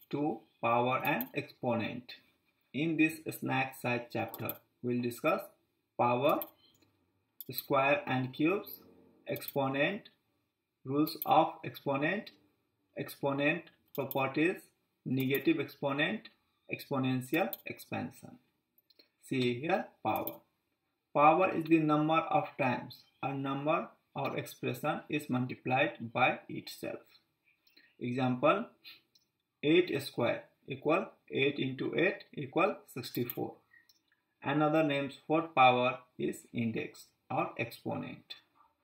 to power and exponent. In this snack size chapter, we'll discuss power, square and cubes, exponent, rules of exponent, exponent properties, negative exponent, exponential expansion. See here, power. Power is the number of times a number or expression is multiplied by itself. Example, 8 square equal 8 into 8 equal 64. Another name for power is index or exponent.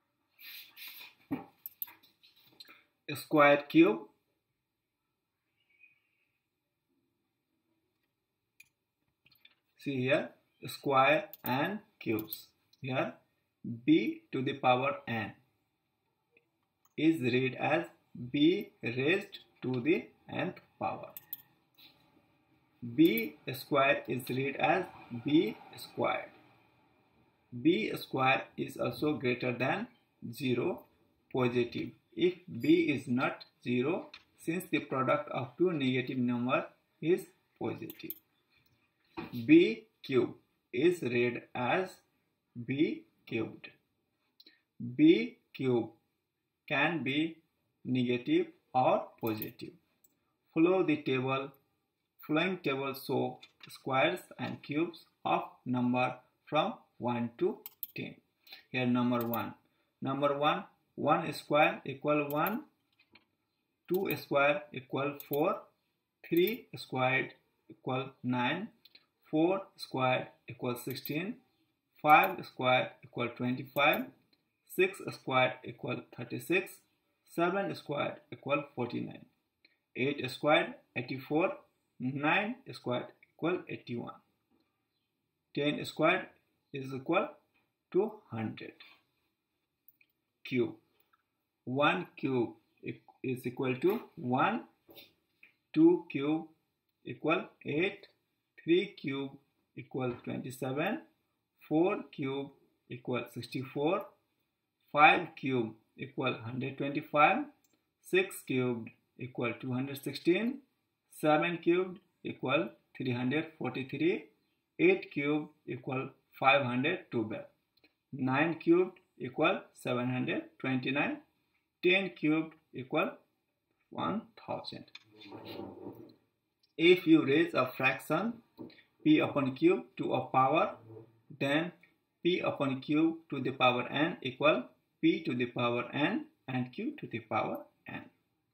Square cube, see here, square and cubes. Here b to the power n is read as b raised to the nth power. B square is read as b squared. B square is also greater than 0, positive, if b is not 0, since the product of two negative numbers is positive. B cube is read as b cubed. B cube can be negative or positive. Following table show squares and cubes of number from 1 to 10. Here number 1. Number 1, 1 square equal 1, 2 square equal 4, 3 squared equal 9, 4 squared equal 16, 5 squared equal 25, 6 squared equal 36, 7 squared equal 49, 8 squared 84, 9 squared equal 81, 10 squared is equal to 100. Cube. 1 cube is equal to 1, 2 cube equal 8, 3 cube equal 27, 4 cube equal 64, 5 cube equal 125, 6 cubed equal 216, 7 cubed equal 343, 8 cubed equal 512, 9 cubed equal 729, 10 cubed equal 1000. If you raise a fraction p upon cube to a power, then p upon cube to the power n equal p to the power n and q to the power n.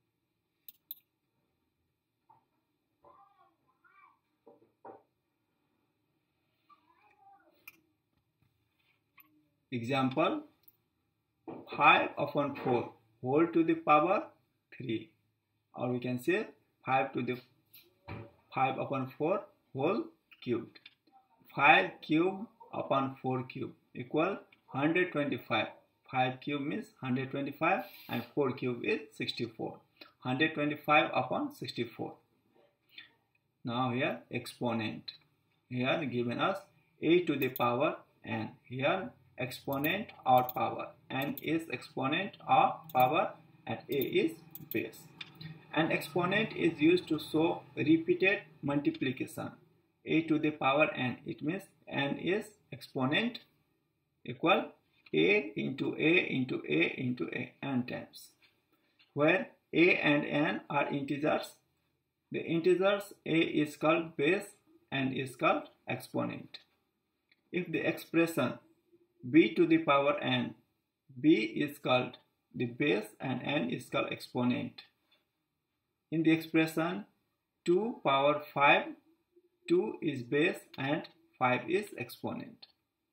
Example, 5 upon 4 whole to the power 3, or we can say 5 upon 4 whole cubed. 5 cube upon 4 cube equal 125. 5 cube means 125 and 4 cube is 64. 125 upon 64. Now here exponent. Here given us a to the power n. Here exponent or power. N is exponent or power and a is base. An exponent is used to show repeated multiplication. A to the power n. It means n is exponent equal a into a into a into a n times. Where a and n are integers, the integers a is called base and is called exponent. If the expression b to the power n, b is called the base and n is called exponent. In the expression 2 power 5, 2 is base and 5 is exponent.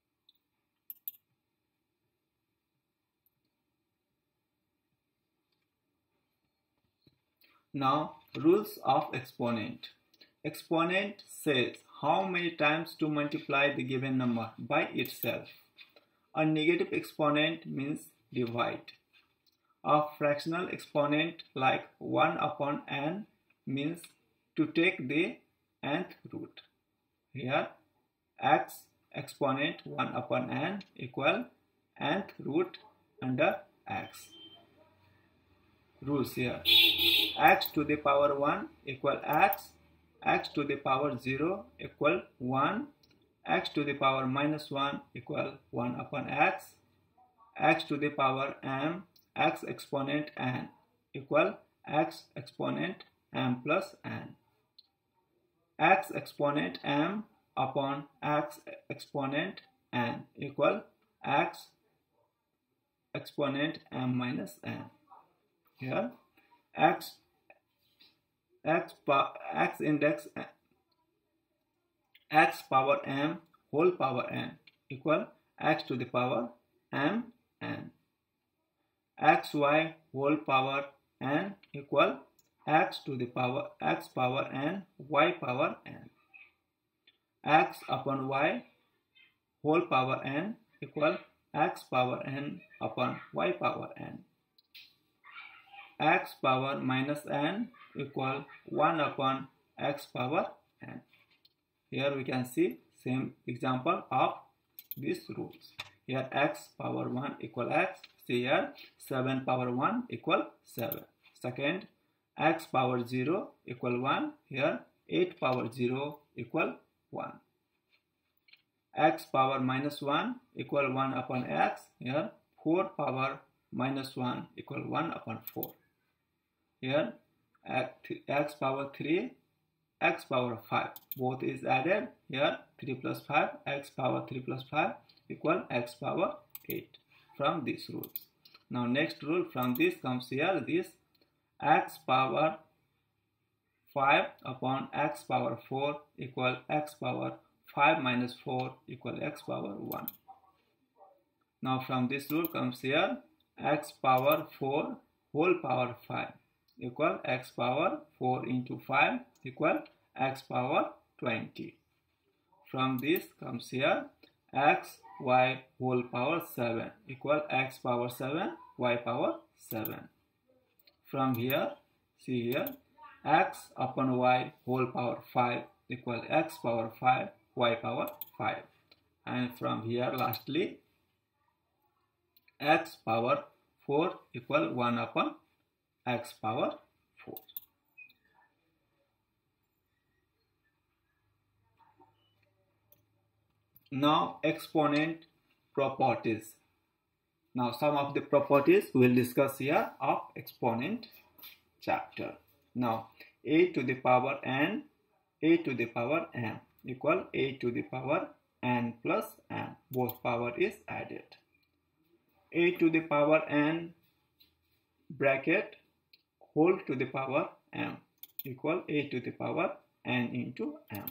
Now, rules of exponent. Exponent says how many times to multiply the given number by itself. A negative exponent means divide. A fractional exponent like 1 upon n means to take the nth root. Here x exponent 1 upon n equal nth root under x. Rules here. x to the power 1 equal x, x to the power 0 equal 1, x to the power minus 1 equal 1 upon x, x to the power m, x exponent n equal x exponent m plus n, x exponent m upon x exponent n equal x exponent m minus n. Here x index x power m whole power n equal x to the power m n, xy whole power n equal x to the power x power n y power n, x upon y whole power n equal x power n upon y power n, x power minus n equal 1 upon x power n. Here we can see same example of these rules. Here x power 1 equal x. See here 7 power 1 equal 7. Second, x power 0 equal 1. Here 8 power 0 equal 1. X power minus 1 equal 1 upon x. Here 4 power minus 1 equal 1 upon 4. Here x power 3, x power 5, both is added. Here 3 plus 5, x power 3 plus 5 equal x power 8 from these rules. Now next rule from this comes here, this x power 5 upon x power 4 equal x power 5 minus 4 equal x power 1. Now from this rule comes here x power 4 whole power 5 equal x power 4 into 5 equal x power 20. From this comes here x y whole power 7 equal x power 7 y power 7. From here, see here x upon y whole power 5 equal x power 5 y power 5. And from here lastly x power 4 equal 1 upon x power 4. Now exponent properties. Now some of the properties we'll discuss here of exponent chapter. Now a to the power n, a to the power m equal a to the power n plus m. Both power is added. A to the power n bracket whole to the power m equal a to the power n into m.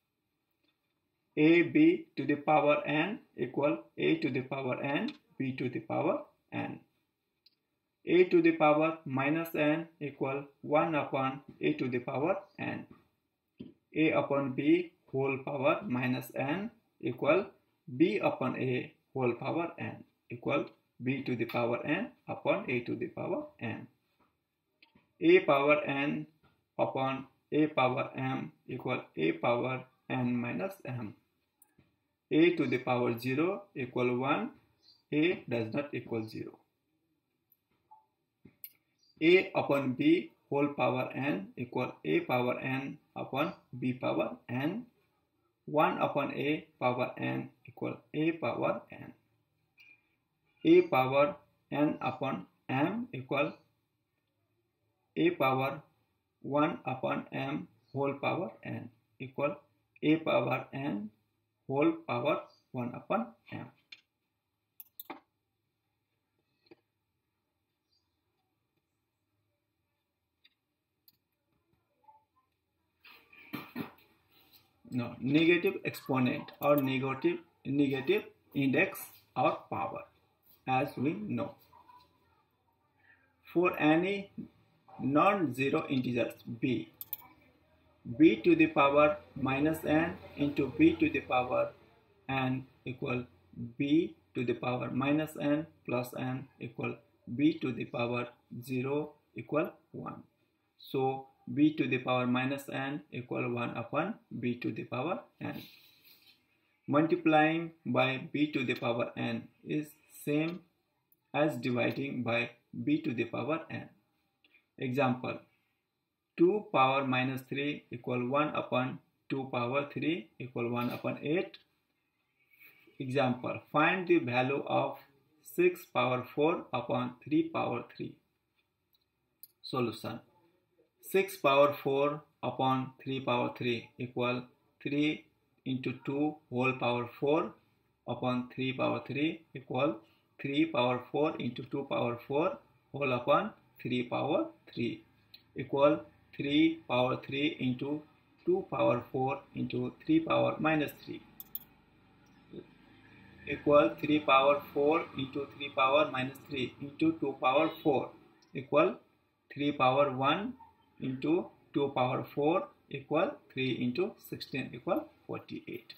AB to the power n equal a to the power n b to the power n. A to the power minus n equal 1 upon a to the power n. A upon b whole power minus n equal b upon a whole power n equal b to the power n upon a to the power n. A power n upon a power m equal a power n minus m. A to the power 0 equal 1, a does not equal 0. A upon b whole power n equal a power n upon b power n. 1 upon a power n equal a power n. A power n upon m equal a power 1 upon m whole power n equal a power n whole power 1 upon m. Now negative exponent or negative index or power, as we know. For any non-zero integers b to the power minus n into b to the power n equal b to the power minus n plus n equal b to the power 0 equal 1. So b to the power minus n equal 1 upon b to the power n. Multiplying by b to the power n is same as dividing by b to the power n. Example, 2 power minus 3 equal 1 upon 2 power 3 equal 1 upon 8. Example, find the value of 6 power 4 upon 3 power 3. Solution, 6 power 4 upon 3 power 3 equal 3 into 2 whole power 4 upon 3 power 3 equal 3 power 4 into 2 power 4 whole upon 3 power 3 equal 3 power 3 into 2 power 4 into 3 power minus 3 equal 3 power 4 into 3 power minus 3 into 2 power 4 equal 3 power 1 into 2 power 4 equal 3 into 16 equal 48.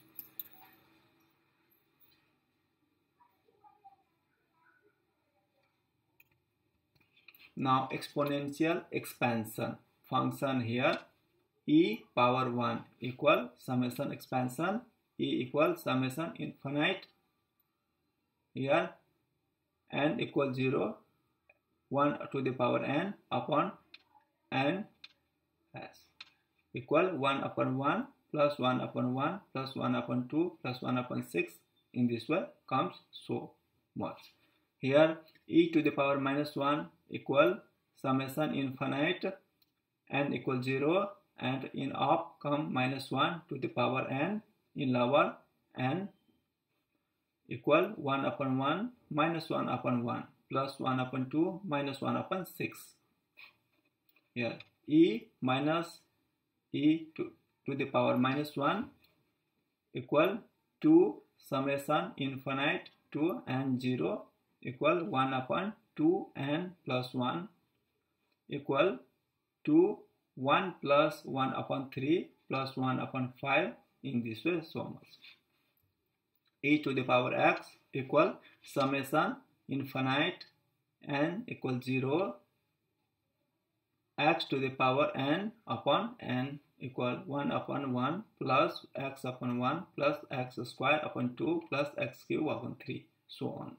Now exponential expansion function here, e power 1 equal summation expansion, e equal summation infinite, here n equal 0, 1 to the power n upon n s equal 1 upon 1 plus 1 upon 1 plus 1 upon 2 plus 1 upon 6. In this way comes so much. Here e to the power minus 1 equal summation infinite, n equal 0, and in up come minus 1 to the power n, in lower n equal 1 upon 1 minus 1 upon 1 plus 1 upon 2 minus 1 upon 6. Here e minus e to the power minus 1 equal 2 summation infinite to n 0 equal 1 upon 2n plus 1 equal 2 1 plus 1 upon 3 plus 1 upon 5. In this way so much. E to the power x equal summation infinite n equal 0 x to the power n upon n equal 1 upon 1 plus x upon 1 plus x square upon 2 plus x cube upon 3, so on.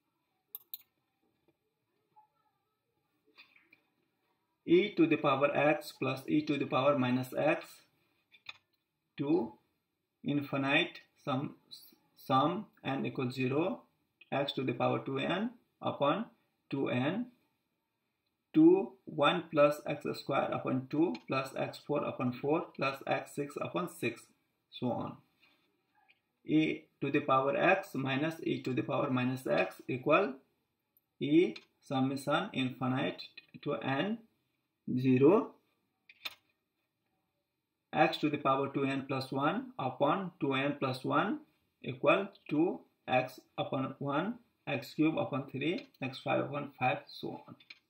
E to the power x plus e to the power minus x to infinite sum n equal 0 x to the power 2n upon 2n 2 1 plus x square upon 2 plus x4 upon 4 plus x6 upon 6, so on. E to the power x minus e to the power minus x equal e summation infinite to n 0 x to the power 2n plus 1 upon 2n plus 1 equal to x upon 1 x cube upon 3 x5 upon 5, so on.